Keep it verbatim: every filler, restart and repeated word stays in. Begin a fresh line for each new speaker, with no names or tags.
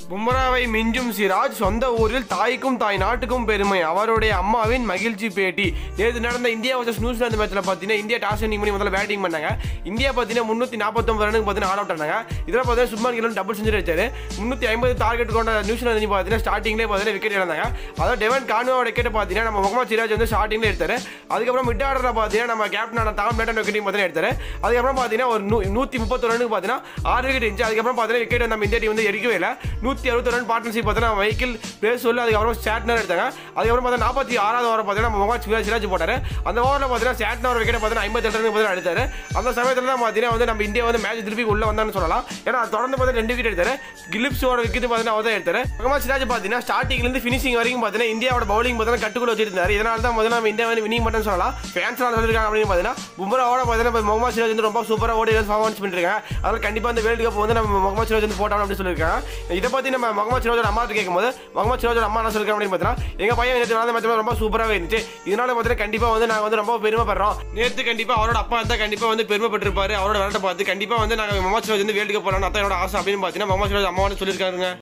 பும்ராவை மிஞ்சும் சிராஜ், சொந்த ஊரில் தாய்க்கும் தாய் நாட்டுக்கும் பெருமை, அவருடைய அம்மாவின் மகிழ்ச்சி பேட்டி. நேற்று நடந்த இந்தியா வர்சஸ் நியூசிலாந்து மேட்ச்ல பார்த்தீங்கன்னா இந்தியா டாஸ் வின்னிங் பண்ணி முதல்ல பேட்டிங் பண்ணாங்க. இந்தியா பார்த்தீங்கன்னா முன்னூற்றி நாற்பத்தொம்பது ரனுக்கு பார்த்தீங்கன்னா ஆல் அவுட் ஆனாங்க. இதில் பார்த்தீங்கன்னா சுப்மான் கில் டபுள் செஞ்சுரி அடிச்சாரு. முன்னூற்றி ஐம்பது டார்கெட் கொண்ட நியூசிலாந்து பார்த்தீங்கன்னா ஸ்டார்டிங்லேயே பார்த்தீங்கன்னா விக்கெட் இழந்தாங்க. அதாவது டெவன் கான்வேவோட விக்கெட் பார்த்தீங்கன்னா நம்ம முகமது சிராஜ் வந்து ஸ்டார்டிங்லேயே எடுத்தாரு. அதுக்கப்புறம் மிட் ஆர்டரில் பார்த்தீங்கன்னா நம்ம கேப்டனான டாம் பிளேட்டன் விக்கெட்டையும் பார்த்தீங்கன்னா எடுத்தாரு. அதுக்கப்புறம் பார்த்தீங்கன்னா ஒரு நூ நூற்றி முப்பத்தி ரனுக்கு பார்த்தீங்கன்னா ஆறு விக்கெட் இருந்துச்சு. அதுக்கப்புறம் பார்த்தீங்கன்னா விக்கெட் நம்ம இந்தியா டீம் வந்து எடுக்கவே இல்லை. நூற்றி அறுபத்தி ரன் பார்ட்னர்ஷிப் பார்த்தீங்கன்னா வெஹிக்கிள் பிளேஸ் சொல்லி அதுக்கப்புறம் சேட்னர் எடுத்தாங்க. அதுக்கப்புறம் பார்த்தீங்கன்னா நாற்பத்தி ஆறாவது ஓவர் பார்த்தீங்கன்னா முகமது சிராஜ் சிராஜ் போட்டார். அந்த ஓவரில் பார்த்தீங்கன்னா சேட்னர் விக்கெட் பார்த்தீங்கன்னா ஐம்பத்தி எட்டு ரனுக்கு பார்த்தீங்கன்னா எடுத்தாரு. அந்த சமயத்தில் தான் பார்த்தீங்கன்னா வந்து நம்ம இந்தியா வந்து மேட்ச் திருப்பி உள்ள வந்தான்னு சொல்லலாம். ஏன்னா தொடர்ந்து பார்த்தீங்கன்னா ரெண்டு விக்கெட் எடுத்தாரு. கிலிப்ஸோட விக்கெட் பார்த்தீங்கன்னா அவர் தான் எடுத்தாரு. முகமது சிராஜ் பார்த்தீங்கன்னா ஸ்டார்டிங்லேருந்து ஃபினிஷிங் வரைக்கும் பார்த்தீங்கன்னா இந்தியாவோட பவுலிங் பார்த்தீங்கன்னா கட்டுக்குள்ள வச்சிருந்தாரு. இதனால தான் முதல்ல நம்ம இந்தியா வந்து வினிங் பண்ணு சொல்லலாம். ஃபேன்ஸ் சொல்லிருக்காங்க அப்படின்னு பார்த்தீங்கன்னா பும்ராவோட பார்த்தீங்கன்னா முகமது சிராஜ் வந்து ரொம்ப சூப்பராக ஓடி பர்ஃபார்மன்ஸ் பண்ணிருக்காங்க. அதனால் கண்டிப்பாக இந்த வேர்ல்டு கப் வந்து நம்ம முகமது சிராஜ் வந்து போட்டாங்க அப்படின்னு சொல்லியிருக்காங்க. இதை பற்றி நம்ம முகமது சிராஜோட அம்மா கேட்கும்போது முகமது சிராஜோட அம்மா என்ன சொல்லிருக்காங்க அப்படின்னு பார்த்தீங்கன்னா எங்கள் பையன் நேற்று நடந்த மேட்ச் ரொம்ப சூப்பராகவே இருந்துச்சு. இதனால பார்த்தீங்கன்னா கண்டிப்பாக வந்து நாங்கள் வந்து ரொம்ப பெருமைப்படுறோம். நேற்று கண்டிப்பாக அவரோட அப்பா தான் கண்டிப்பாக வந்து பெருமைப்பட்டிருப்பாரு. அவரோட விளையாட்டை பார்த்து கண்டிப்பாக வந்து நாங்கள் முகமது சிராஜ் வந்து வேர்ல்டு கப் போகலாம்னு அதான் என்னோட ஆசை அப்படின்னு பார்த்தீங்கன்னா முகமது சிராஜ் அம்மா வந்து சொல்லியிருக்காங்க.